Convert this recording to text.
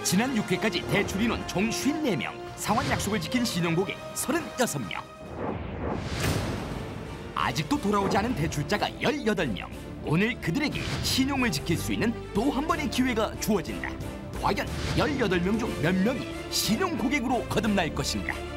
지난 6회까지 대출 인원 총 54명, 상환 약속을 지킨 신용고객 36명. 아직도 돌아오지 않은 대출자가 18명. 오늘 그들에게 신용을 지킬 수 있는 또 한 번의 기회가 주어진다. 과연 18명 중 몇 명이 신용고객으로 거듭날 것인가?